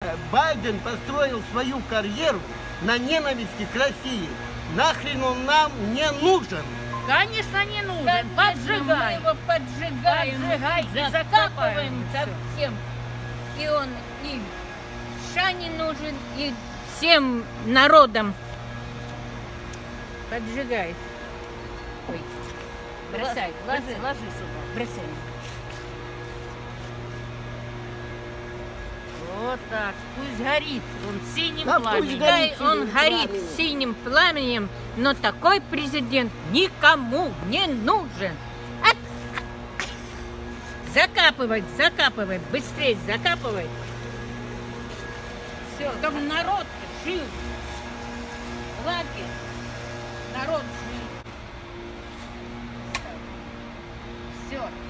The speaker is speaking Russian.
Байден построил свою карьеру на ненависти к России. Нахрен он нам не нужен? Конечно, не нужен. Конечно, Поджигаем. мы его поджигаем, Поджигаем, закапываем всё. совсем. И он и Шане нужен, и всем народам. Поджигай. Ой, бросай, Ложи бросай. сюда. Бросай. Вот так. Пусть горит. Он синим Да, пусть пламенем. горит. Пускай он горит синим пламенем, но такой президент никому не нужен. Закапывай, закапывай, быстрее закапывай. Все, там народ жил. Лагерь. Народ жил. Все.